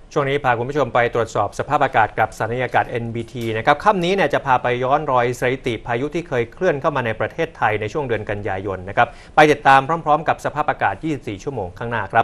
ช่วงนี้พาคุณผู้ชมไปตรวจสอบสภาพอากาศกับสถานีอากาศ NBT นะครับค่ำนี้เนี่ยจะพาไปย้อนรอยสถิติพายุที่เคยเคลื่อนเข้ามาในประเทศไทยในช่วงเดือนกันยายนนะครับไปติดตามพร้อมๆกับสภาพอากาศ 24 ชั่วโมงข้างหน้าครับ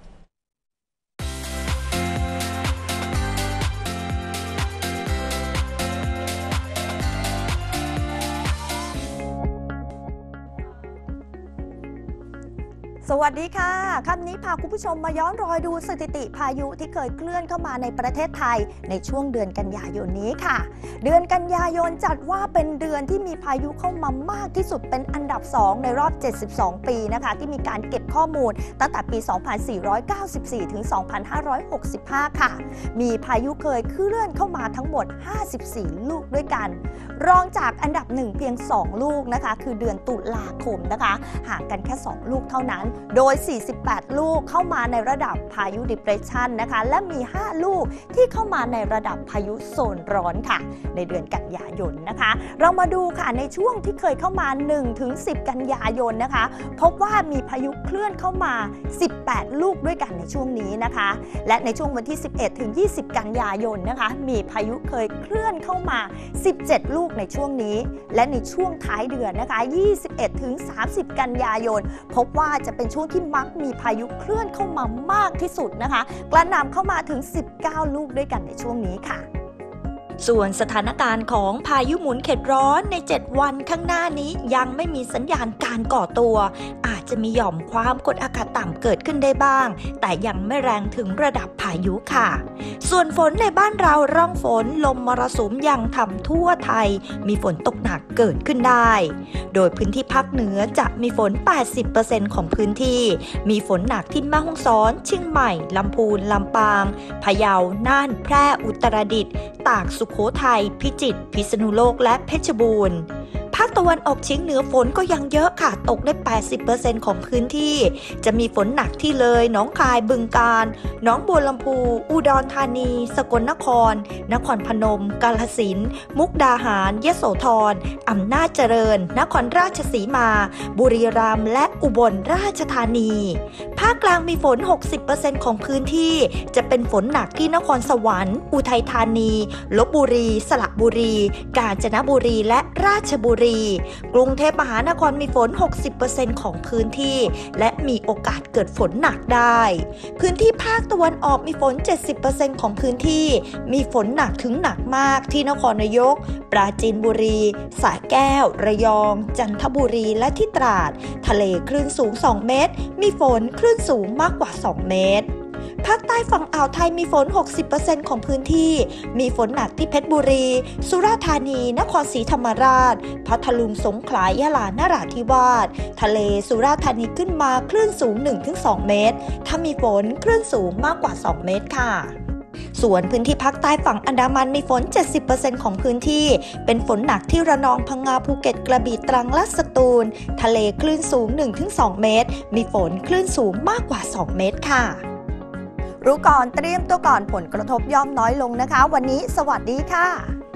สวัสดีค่ะค่ำนี้พาคุณผู้ชมมาย้อนรอยดูสถิติพายุที่เคยเคลื่อนเข้ามาในประเทศไทยในช่วงเดือนกันยายนนี้ค่ะเดือนกันยายนจัดว่าเป็นเดือนที่มีพายุเข้ามามากที่สุดเป็นอันดับ2ในรอบ72ปีนะคะที่มีการเก็บข้อมูลตั้งแต่ปี 2494 ถึง 2565 ค่ะมีพายุเคยเคลื่อนเข้ามาทั้งหมด54ลูกด้วยกันรองจากอันดับ1เพียง2ลูกนะคะคือเดือนตุลาคมนะคะห่างกันแค่2ลูกเท่านั้นโดย48ลูกเข้ามาในระดับพายุ Depression นะคะและมี5ลูกที่เข้ามาในระดับพายุโซนร้อนค่ะในเดือนกันยายนนะคะเรามาดูค่ะในช่วงที่เคยเข้ามา 1-10 กันยายนนะคะพบว่ามีพายุเคลื่อนเข้ามา18ลูกด้วยกันในช่วงนี้นะคะและในช่วงวันที่ 11-20 กันยายนนะคะมีพายุเคยเคลื่อนเข้ามา17ลูกในช่วงนี้และในช่วงท้ายเดือนนะคะ 21-30 กันยายนพบว่าจะเป็นช่วงที่มักมีพายุเคลื่อนเข้ามามากที่สุดนะคะกระหน่ำเข้ามาถึง19ลูกด้วยกันในช่วงนี้ค่ะส่วนสถานการณ์ของพายุหมุนเขตร้อนใน7วันข้างหน้านี้ยังไม่มีสัญญาณการก่อตัวอาจจะมีหย่อมความกดอากาศต่ำเกิดขึ้นได้บ้างแต่ยังไม่แรงถึงระดับพายุค่ะส่วนฝนในบ้านเราร่องฝนลมมรสุมยังทำทั่วไทยมีฝนตกหนักเกิดขึ้นได้โดยพื้นที่ภาคเหนือจะมีฝน 80% ของพื้นที่มีฝนหนักที่แม่ฮ่องสอนเชียงใหม่ลำพูนลำปางพะเยาน่านแพร่อุตรดิตถ์ตากสุโขทัยพิจิตรพิษณุโลกและเพชรบูรณ์ภาคตะวันออกเฉียงเหนือฝนก็ยังเยอะค่ะตกได้ 80% ของพื้นที่จะมีฝนหนักที่เลยหนองคายบึงกาฬหนองบัวลำพูอุดรธานีสกลนครนครพนมกาฬสินธุ์มุกดาหารยโสธรอำนาจเจริญนครราชสีมาบุรีรัมย์และอุบลราชธานีภาคกลางมีฝน 60% ของพื้นที่จะเป็นฝนหนักที่นครสวรรค์อุทัยธานีลพบุรีสระบุรีกาญจนบุรีและราชบุรีกรุงเทพมหานครมีฝน 60% ของพื้นที่และมีโอกาสเกิดฝนหนักได้พื้นที่ภาคตะวันออกมีฝน 70% ของพื้นที่มีฝนหนักถึงหนักมากที่นครนายกปราจีนบุรีสระแก้วระยองจันทบุรีและที่ตราดทะเลคลื่นสูง2เมตรมีฝนคลื่นสูงมากกว่า2เมตรภาคใต้ฝั่งอ่าวไทยมีฝน 60% ของพื้นที่มีฝนหนักที่เพชรบุรีสุราษฎร์ธานีนครศรีธรรมราชพัทลุงสงขลายะลานราธิวาสทะเลสุราษฎร์ธานีขึ้นมาคลื่นสูง 1-2 เมตรถ้ามีฝนคลื่นสูงมากกว่า2เมตรค่ะส่วนพื้นที่ภาคใต้ฝั่งอันดามันมีฝน 70% ของพื้นที่เป็นฝนหนักที่ระนองพังงาภูเก็ตกระบี่ตรังและสตูลทะเลคลื่นสูง 1-2 เมตรมีฝนคลื่นสูงมากกว่า2เมตรค่ะรู้ก่อนเตรียมตัวก่อนผลกระทบย่อมน้อยลงนะคะวันนี้สวัสดีค่ะ